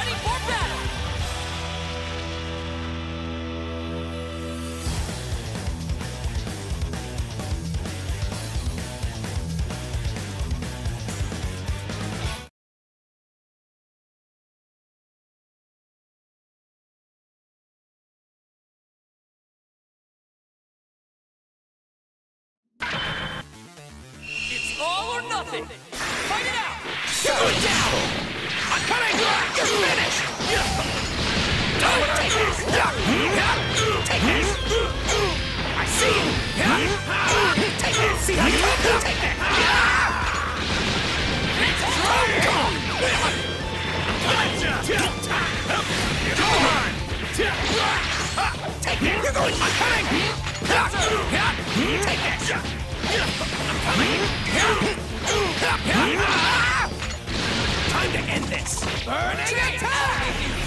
Ready for battle! It's all or nothing! Fight it out! You're going down! I'm coming! You're finished! Take this! Take this! I see you! Take this! See how you take that! Come on! Come on! Take this! You're going! I'm coming! Take this! I'm coming! Time to end this! Burning attack!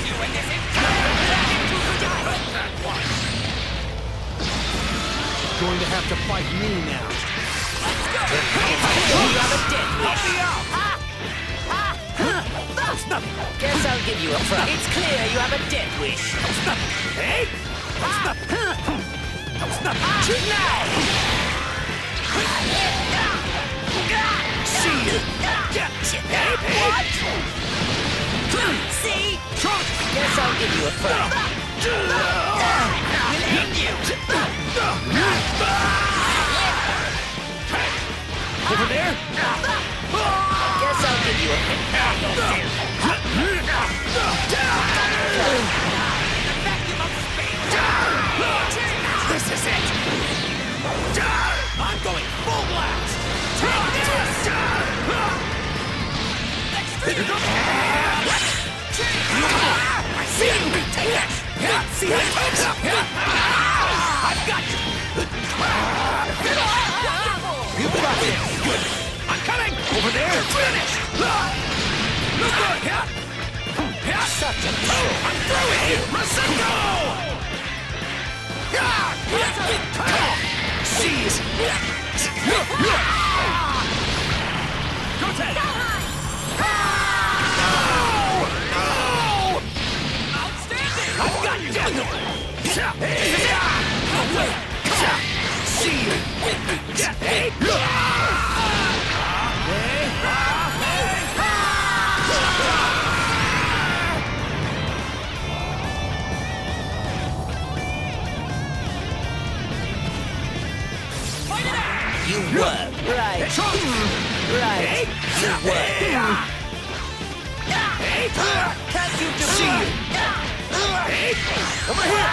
Going to have to fight me now. Let's go! You have a dead wish! That's nothing! Guess I'll give you a fright. It's clear you have a death wish. That's nothing! Hey! That's nothing! That's nothing! Shoot now! See you! Hey! What? See? Guess I'll give you a fright. We'll end you. Over there? Guess I'll give you a This is it! I'm going full blast! Take this! Here goes! I see you! Take this! See how it takes? I've got you! You got this! Good! I'm coming! Over there! Finish! Look good! Such a toe! I'm through with you! Masenko! Come on! Seize! Go take! Outstanding! I've got you! See you! Fight it out! You were. Right. Right. You were. Can't you do See you! Over here!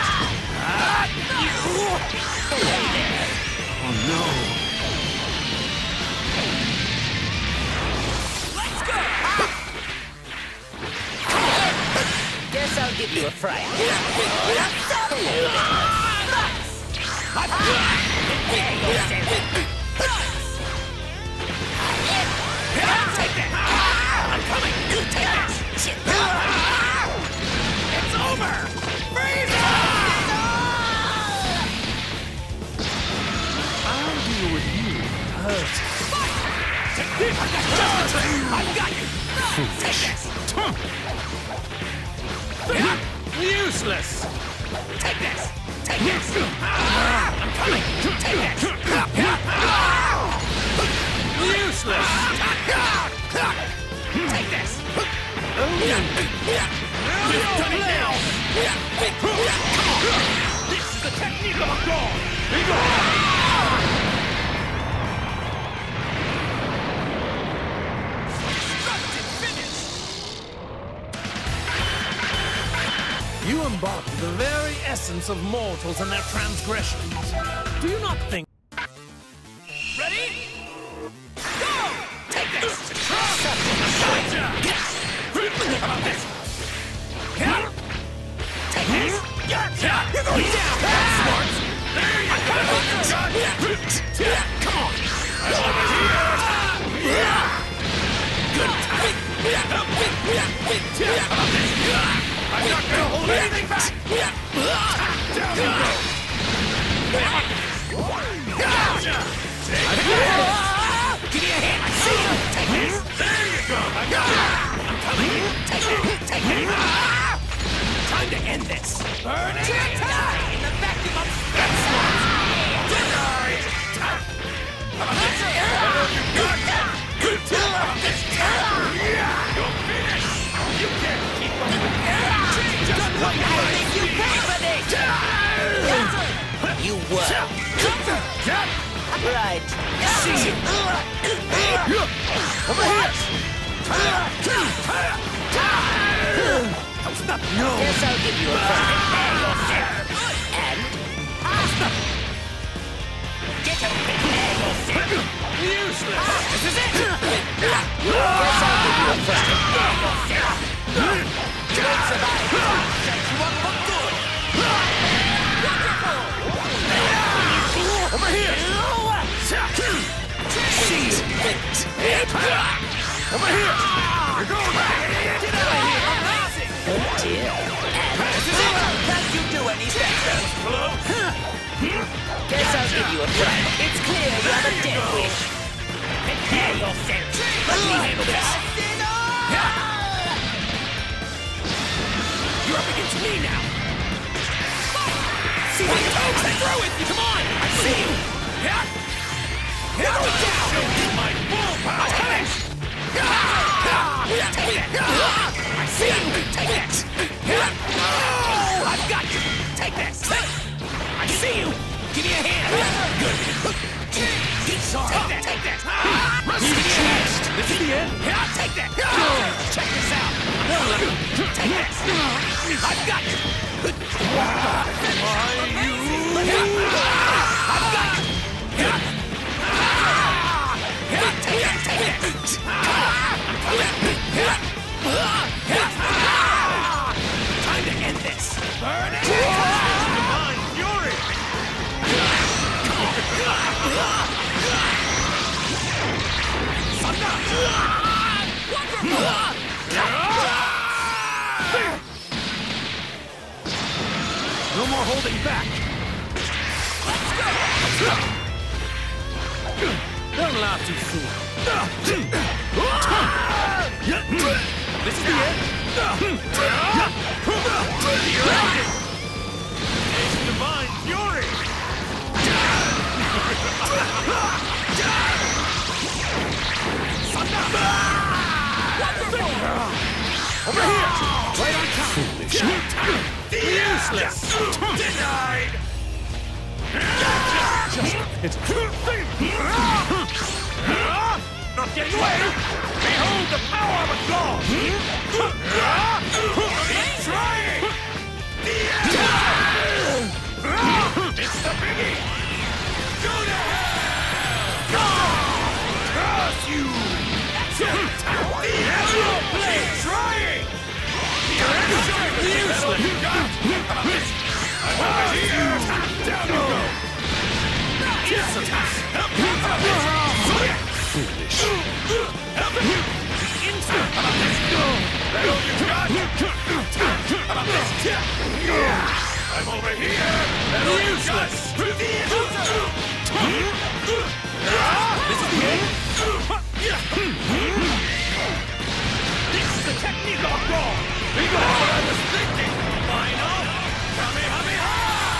Oh no! Let's go! Guess I'll give you a fright. Take that! I'm coming! You take this! It's over! Freeze! I'll deal with you first. I've got you! Take this! Useless! Take this! Take this! I'm coming! Take this! Useless! Take this! You've done it now! Come on! This is the technique of a god! You embody the very essence of mortals and their transgressions. Do you not think? Ready? Go! Take this! How about this? Take this! You're going down! Smart! There you go! Come on! Good time! I'm not gonna hold anything back! Down you go! end this! Burn it! In the vacuum of denied! How about this? You're finished! You can't keep up with me! Just what I think you pay for this! You were. Right. See you. Over here. No. Guess I'll give you a prepare yourself. And get a prepare yourself. useless! This is it! Guess I'll give you a prepare yourself. You won't survive. Set you up for good! Over here. See you. Over here. You're going. Get out of here! Amazing! Oh dear. Can't you do anything? Guess I'll give you a fright. It's clear you have a death wish. Prepare yourself. Let me handle this. You're up against me now! See what folks through with you! Come on! I see you! Yeah! Here we go! Show you my full power! Coming! Take it! I see you! Take it! Oh, I've got you! Take this! I see you! Give me a hand! Good! Sorry! Take this! Give me a hand! This is the end! Yeah, take that! Check this out! Take this! I've got you! I've got you! Take it! Time to end this! Burn it! Divine fury! No more holding back. Don't laugh too soon. This is the end. It's divine fury. Over here. Right on top. Foolish. Useless. Denied. It's Not getting away. Behold the power of a god. Keep trying. It's the biggie. Go to hell. Curse you. Keep trying. useless. You got it. I'm over here. Down you go. Foolish. I'm over here. Useless. This is the end. This is the technique of a god. What I was thinking. Final. Kamehameha.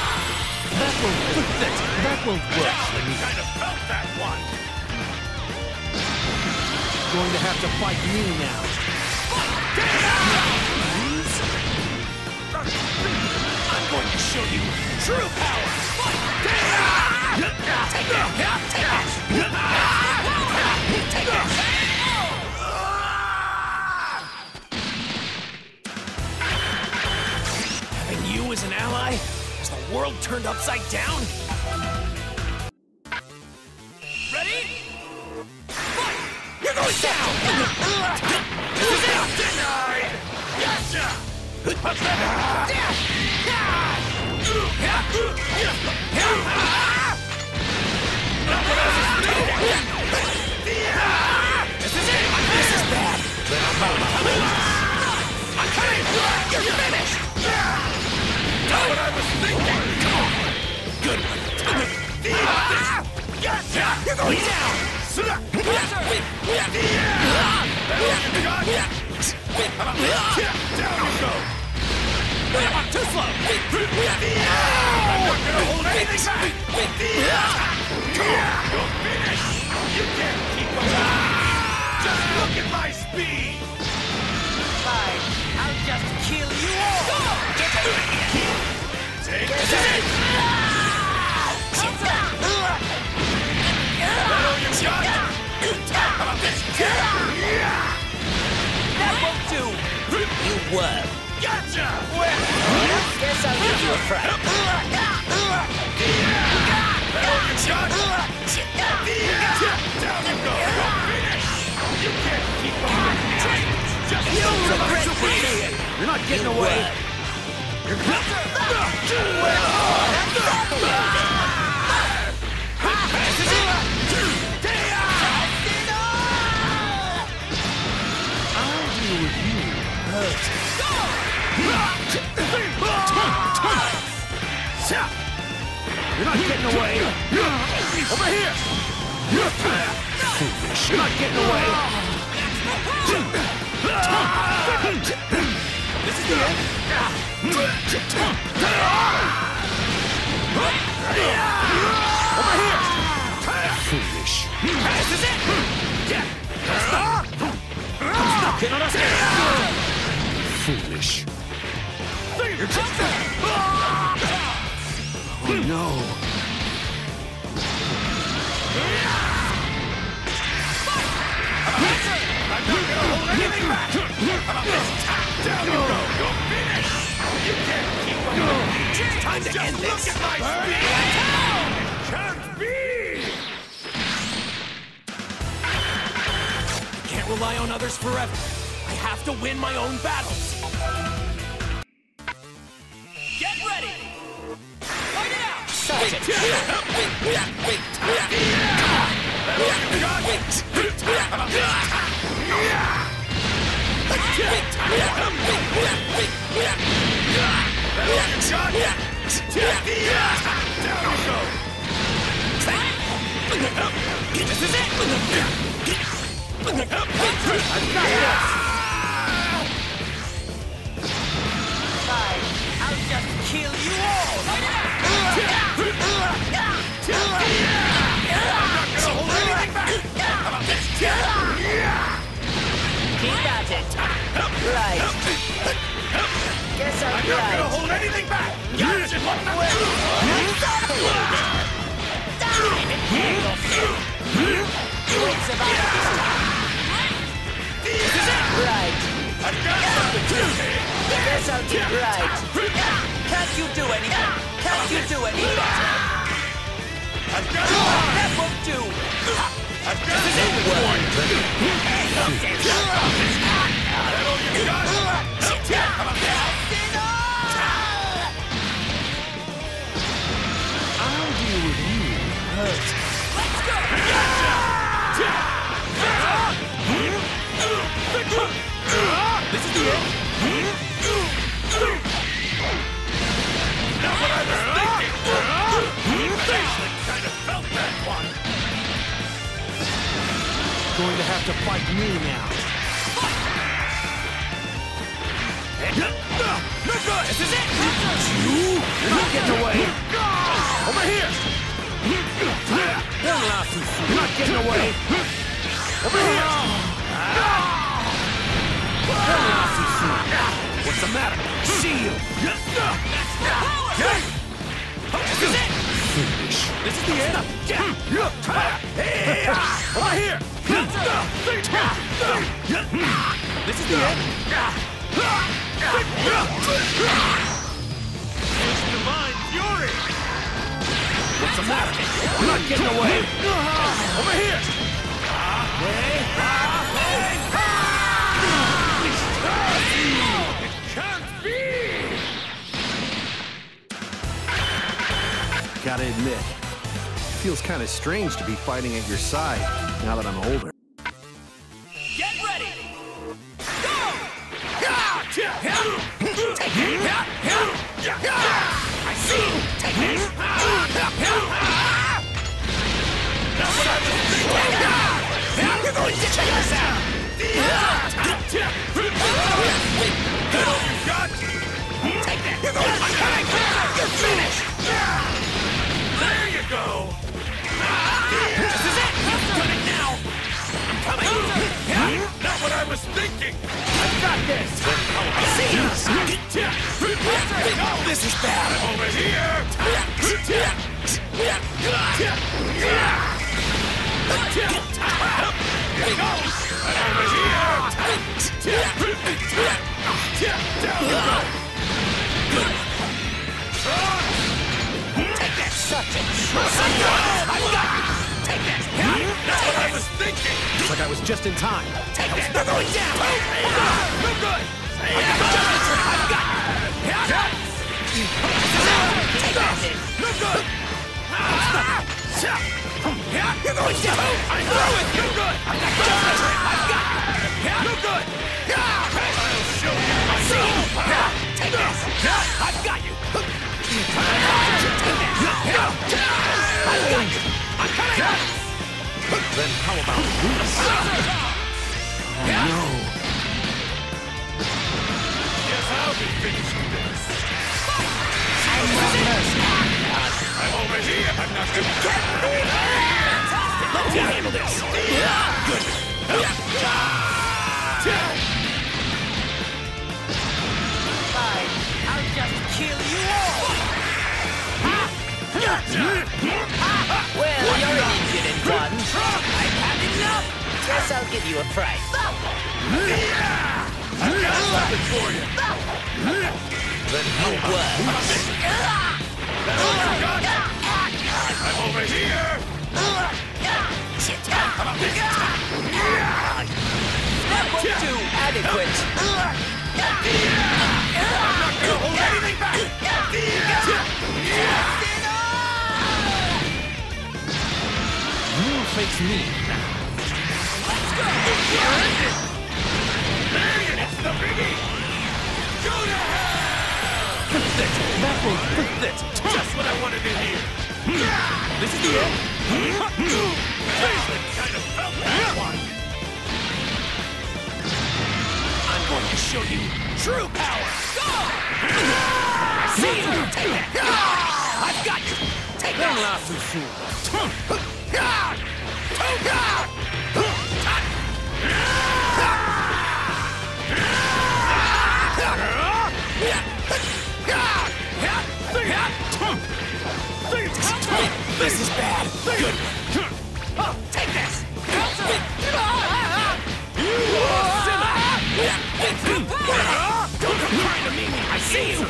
That won't work. I kind of felt that one. Going to have to fight me now. I'm going to show you true power! Take that! Take that! Having you as an ally? Has the world turned upside down? Ready? Fight! You're going down! This is it! Denied! Gotcha! This is it! This is bad! I'm coming! You're finished! Not what I was thinking! Come on! Good one! Gotcha! You're going down! Down you go! Too slow. I'm not gonna hold anything back. You're finished. You can't keep up. Just look at my speed. Fine, I'll just kill you all! Get over here! Take Get this. all you got! How about this? That won't do! You worm! Gotcha. Guess I'll give you a fright. Down you go. You're finished. You can't keep up. Just You'll regret Super this! Saiyan. You're not getting You away. worm. I'll deal with you first. You're not getting away. Over here. Foolish. You're not getting away. This is the end. Over here. Foolish. This is it. Get on us. Foolish. Oh no. I'm not gonna hold anything back. How about this? Down you go. You're finished. You can't keep up. Time to end this. Look at my speed. Can't be. I can't rely on others forever. I have to win my own battles. Get ready! Fight it out! Sergeant! This is it! Fine, I'll just kill you all! Keep at it! Right! Guess I'm I'm not gonna right! hold anything back! Gotcha! You ain't surviving this time! Right! I've got something to say! Guess I'll do right! Can't you do anything? Can't you do any better? I've got That won't do! I've got I'll deal with you first. This is the end. Not what I was thinking. Actually, kind of felt that one. Going to have to fight me now. No good. This is it. You're not getting away. Over here. You're not getting away. Over here. What's the matter? See you. This is it. Foolish. This is the end. Over here. This is the end. It's divine fury. What's the matter? You're not getting away. Over here. It can't be. Gotta admit, feels kind of strange to be fighting at your side now that I'm older. Get ready! Go! I see you. Take this. That's what I was thinking. You're going to check us out. All you got. Take that. You're going to was thinking! I've got this! I see you! This is bad! Over here! Here it goes! And over here! Down you go! Take that! Such a trust! I've got you! Take that! That's what I was thinking! Looks like I was just in time. Take that! They're going down! No good! I've got you! Take that! No good! You're going down! I throw it! No good! I've got you! No good! I'll show you! I see you! Take this! I've got you! Take that! I've got you! I'm coming! Then how about this? No. Yes, I'll be finished with this. I'm over here! I'm not gonna Let me handle this! Good! Fine, I'll just kill you all! Well, you're an impudent one. I've had enough! Guess I'll give you a price. I've got something for you! Then how about this? That's all I got! I'm over here! How about this? That was too adequate. I'm not gonna hold anything back! You face me now. It's the biggie! Go to hell! That was pathetic. Just what I wanted to hear! This is the end. Kind of felt that one! I'm going to show you true power! I see you! Take that! I've got you! Take Don't that! laugh too soon. This is bad! Good! Take this! Don't come crying to me! I see you!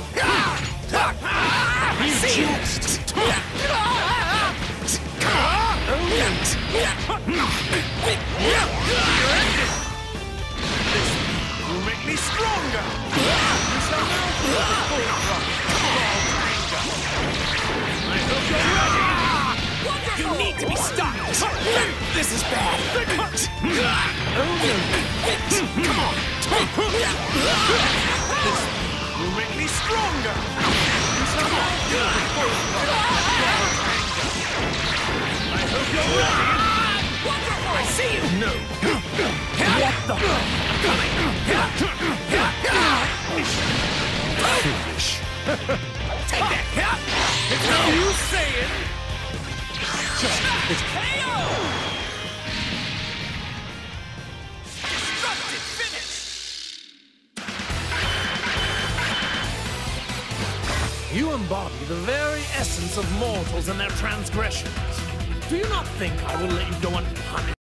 I see you! Will make me stronger! You need to be stopped! This is bad! Come on! Will make me stronger! I hope you're ready! I see you! No. What the? Foolish. Take that! It's no use saying. You embody the very essence of mortals and their transgressions. Do you not think I will let you go unpunished?